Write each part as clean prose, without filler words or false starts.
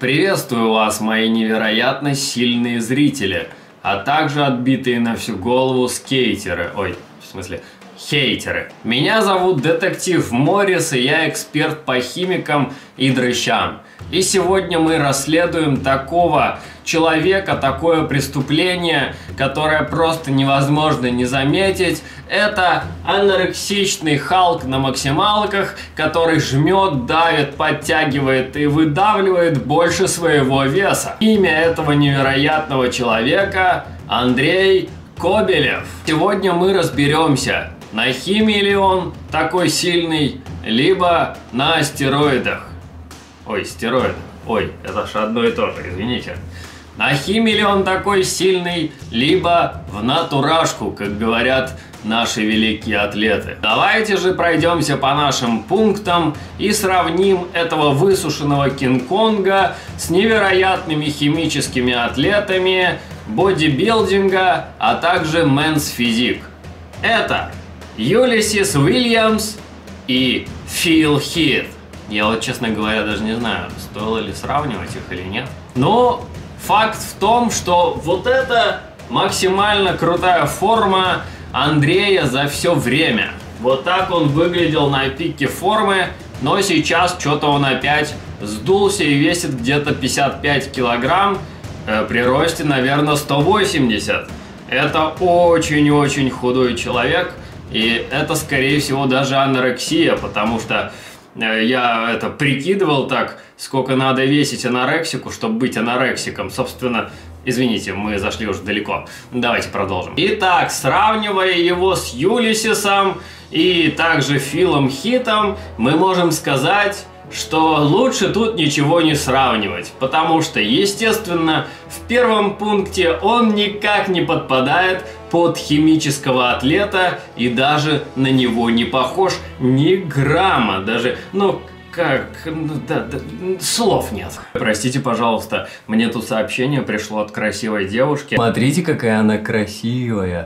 Приветствую вас, мои невероятно сильные зрители, а также отбитые на всю голову скейтеры, хейтеры. Меня зовут детектив Моррис, и я эксперт по химикам и дрыщам. И сегодня мы расследуем такого человека, такое преступление, которое просто невозможно не заметить. Это анорексичный Халк на максималках, который жмет, давит, подтягивает и выдавливает больше своего веса. Имя этого невероятного человека – Андрей Кобелев. Сегодня мы разберемся, на химии ли он такой сильный, либо на стероидах. Стероидах. Это же одно и то же, извините. На химии ли он такой сильный, либо в натурашку, как говорят наши великие атлеты. Давайте же пройдемся по нашим пунктам и сравним этого высушенного Кинг-Конга с невероятными химическими атлетами бодибилдинга, а также мэнс физик. Это Юлисис Уильямс и Фил Хит. Я вот, честно говоря, даже не знаю, стоило ли сравнивать их или нет. Но факт в том, что вот это максимально крутая форма Андрея за все время. Вот так он выглядел на пике формы, но сейчас что-то он опять сдулся и весит где-то 55 килограмм при росте, наверное, 180. Это очень-очень худой человек, и это, скорее всего, даже анорексия, потому что я прикидывал так, сколько надо весить анорексику, чтобы быть анорексиком. Собственно, извините, мы зашли уже далеко. Давайте продолжим. Итак, сравнивая его с Юлисисом и также Филом Хитом, мы можем сказать, что лучше тут ничего не сравнивать, потому что, естественно, в первом пункте он никак не подпадает под химического атлета и даже на него не похож ни грамма, даже, слов нет. Простите, пожалуйста, мне тут сообщение пришло от красивой девушки. Смотрите, какая она красивая.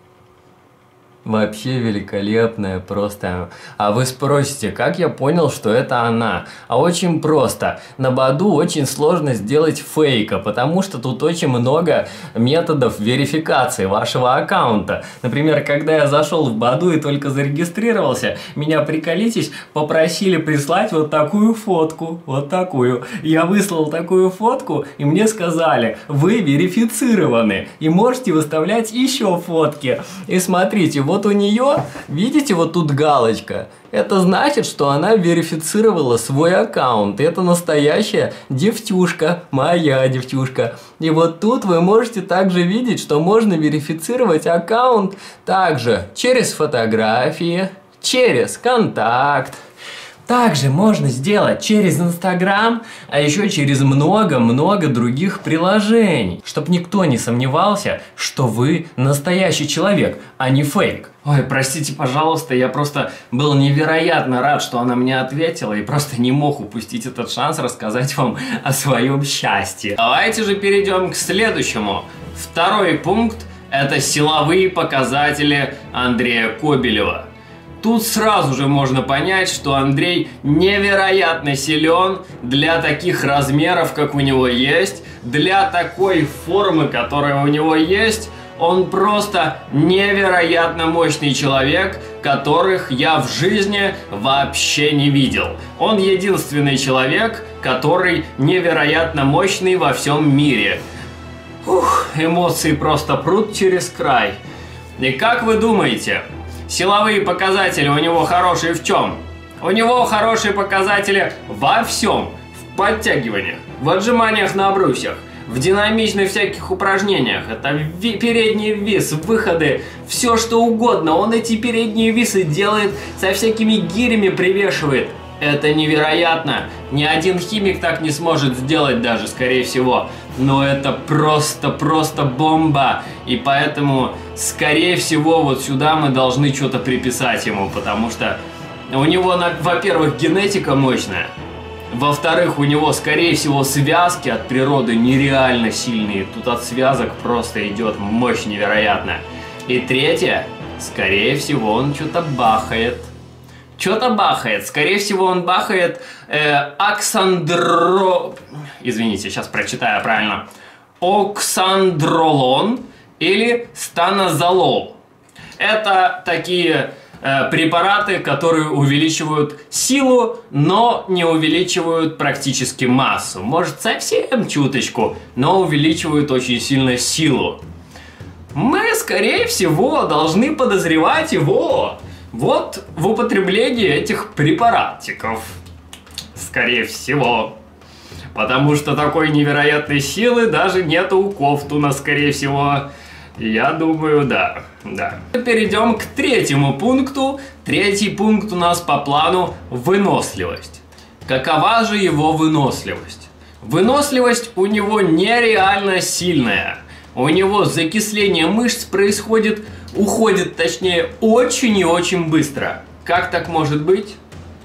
Вообще великолепная, просто. А вы спросите, как я понял, что это она? А очень просто. На Баду очень сложно сделать фейка, потому что тут очень много методов верификации вашего аккаунта. Например, когда я зашел в Баду и только зарегистрировался, меня, приколитесь, попросили прислать вот такую фотку. Вот такую. Я выслал такую фотку, и мне сказали, вы верифицированы, и можете выставлять еще фотки. И смотрите, вот у нее, видите, вот тут галочка. Это значит, что она верифицировала свой аккаунт. Это настоящая девчушка, моя девчушка. И вот тут вы можете также видеть, что можно верифицировать аккаунт также через фотографии, через контакт. Также можно сделать через Инстаграм, а еще через много-много других приложений, чтобы никто не сомневался, что вы настоящий человек, а не фейк. Простите, пожалуйста, я просто был невероятно рад, что она мне ответила, и просто не мог упустить этот шанс рассказать вам о своем счастье. Давайте же перейдем к следующему. Второй пункт – это силовые показатели Андрея Кобелева. Тут сразу же можно понять, что Андрей невероятно силен для таких размеров, как у него есть, для такой формы, которая у него есть. Он просто невероятно мощный человек, которых я в жизни вообще не видел. Он единственный человек, который невероятно мощный во всем мире. Эмоции просто прут через край. И как вы думаете, силовые показатели у него хорошие в чем? У него хорошие показатели во всем. В подтягиваниях, в отжиманиях на брусьях, в динамичных всяких упражнениях. Это передний вис, выходы, все что угодно. Он эти передние висы делает, со всякими гирями привешивает. Это невероятно. Ни один химик так не сможет сделать даже, скорее всего. Но это просто бомба. И поэтому, скорее всего, вот сюда мы должны что-то приписать ему. Потому что у него, во-первых, генетика мощная. Во-вторых, у него, скорее всего, связки от природы нереально сильные. Тут от связок просто идет мощь невероятная. И третье, скорее всего, он что-то бахает. Что-то бахает. Скорее всего, он бахает Извините, сейчас прочитаю правильно. Оксандролон или станозолол. Это такие препараты, которые увеличивают силу, но не увеличивают практически массу. Может, совсем чуточку, но увеличивают очень сильно силу. Мы, скорее всего, должны подозревать его вот в употреблении этих препаратиков. Скорее всего. Потому что такой невероятной силы даже нету у Ковтуна, скорее всего. Я думаю, да. Перейдем к третьему пункту. Третий пункт у нас по плану выносливость. Какова же его выносливость? Выносливость у него нереально сильная. У него закисление мышц уходит точнее очень и очень быстро. Как так может быть?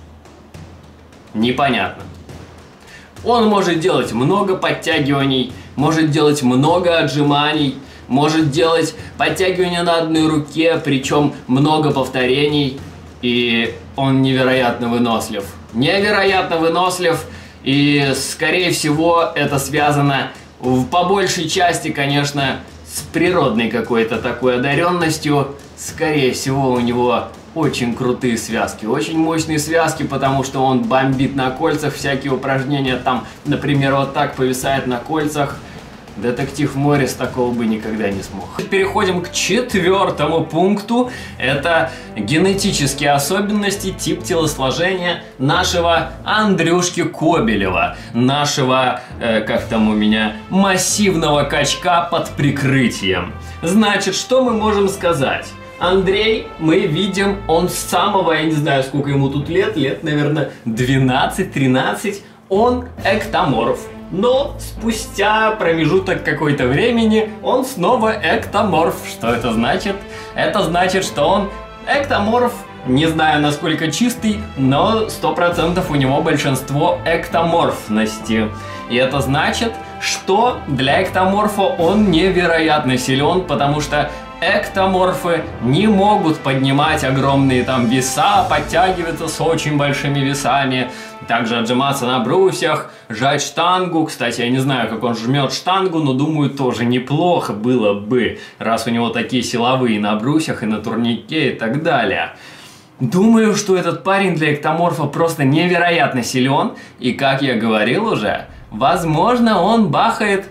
Непонятно. Он может делать много подтягиваний, может делать много отжиманий, может делать подтягивания на одной руке, причем много повторений, и он невероятно вынослив. Невероятно вынослив, и скорее всего это связано по большей части, конечно, с природной какой-то такой одаренностью. Скорее всего у него очень крутые связки, очень мощные связки, потому что он бомбит на кольцах, всякие упражнения там, например, вот так повисает на кольцах. Детектив Моррис такого бы никогда не смог. Переходим к четвертому пункту. Это генетические особенности, тип телосложения нашего Андрюшки Кобелева. Нашего, как там у меня, массивного качка под прикрытием. Значит, что мы можем сказать? Андрей, мы видим, он с самого, я не знаю, сколько ему тут лет, наверное, 12-13, он эктоморф. Но спустя промежуток какой-то времени он снова эктоморф. Что это значит? Это значит, что он эктоморф, не знаю насколько чистый, но 100% у него большинство эктоморфности. И это значит, что для эктоморфа он невероятно силен, потому что эктоморфы не могут поднимать огромные там веса, подтягиваться с очень большими весами, также отжиматься на брусьях, жать штангу. Кстати, я не знаю, как он жмет штангу, но думаю, тоже неплохо было бы, раз у него такие силовые на брусьях и на турнике и так далее. Думаю, что этот парень для эктоморфа просто невероятно силен, и, как я говорил уже, возможно, он бахает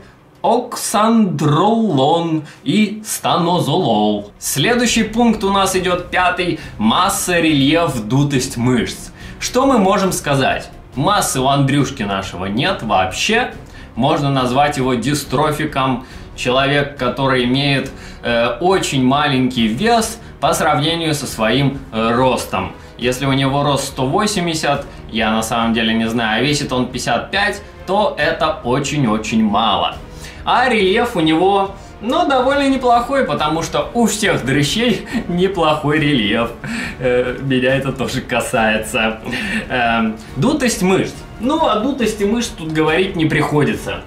оксандролон и станозолол. Следующий пункт у нас идет пятый. Масса, рельеф, дутость мышц. Что мы можем сказать? Массы у Андрюшки нашего нет вообще. Можно назвать его дистрофиком. Человек, который имеет очень маленький вес по сравнению со своим ростом. Если у него рост 180, я на самом деле не знаю, весит он 55, то это очень-очень мало. А рельеф у него, ну, довольно неплохой, потому что у всех дрыщей неплохой рельеф. Меня это тоже касается. Дутость мышц. Ну, о дутости мышц тут говорить не приходится.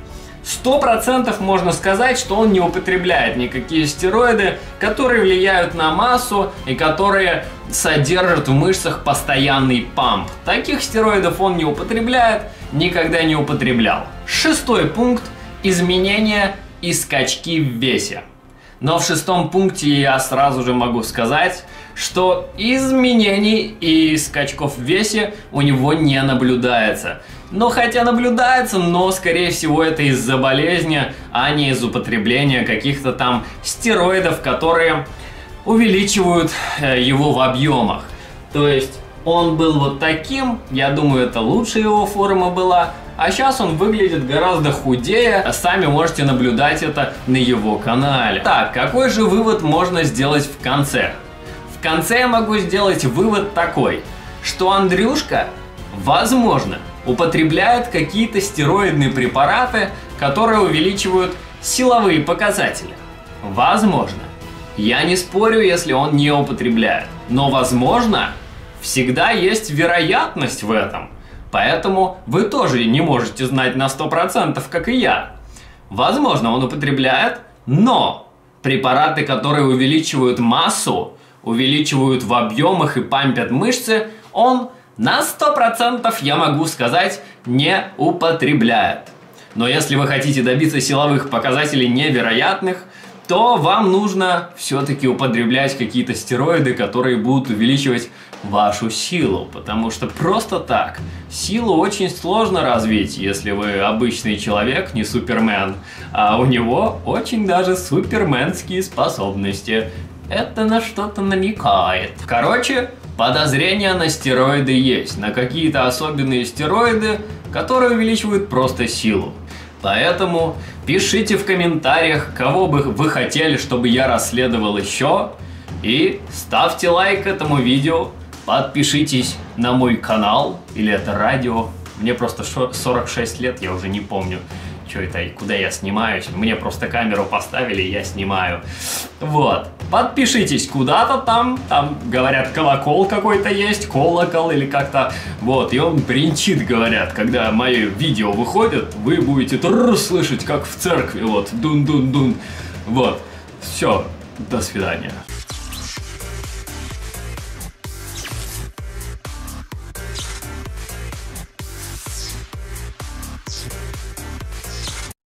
100% можно сказать, что он не употребляет никакие стероиды, которые влияют на массу и которые содержат в мышцах постоянный памп. Таких стероидов он не употребляет, никогда не употреблял. Шестой пункт. Изменения и скачки в весе. Но в шестом пункте я сразу же могу сказать, что изменений и скачков в весе у него не наблюдается. Но хотя наблюдается, но скорее всего это из-за болезни, а не из употребления каких-то там стероидов, которые увеличивают его в объемах. То есть он был вот таким, я думаю, это лучшая его форма была. А сейчас он выглядит гораздо худее, сами можете наблюдать это на его канале. Так, какой же вывод можно сделать в конце? В конце я могу сделать вывод такой, что Андрюшка, возможно, употребляет какие-то стероидные препараты, которые увеличивают силовые показатели. Возможно. Я не спорю, если он не употребляет. Но возможно, всегда есть вероятность в этом. Поэтому вы тоже не можете знать на 100%, как и я. Возможно, он употребляет, но препараты, которые увеличивают массу, увеличивают в объемах и пампят мышцы, он на 100%, я могу сказать, не употребляет. Но если вы хотите добиться силовых показателей невероятных, то вам нужно все-таки употреблять какие-то стероиды, которые будут увеличивать вашу силу. Потому что просто так силу очень сложно развить, если вы обычный человек, не супермен. А у него очень даже суперменские способности. Это на что-то намекает. Короче, подозрения на стероиды есть. На какие-то особенные стероиды, которые увеличивают просто силу. Поэтому пишите в комментариях, кого бы вы хотели, чтобы я расследовал еще. И ставьте лайк этому видео. Подпишитесь на мой канал. Или это радио. Мне просто 46 лет, я уже не помню, что это и куда я снимаюсь. Мне просто камеру поставили, и я снимаю. Вот. Подпишитесь куда-то там. Там, говорят, колокол какой-то есть. Колокол или как-то. Вот. И он бренчит, говорят. Когда мои видео выходят, вы будете слышать, как в церкви. Вот. Дун-дун-дун. Вот. Все. До свидания.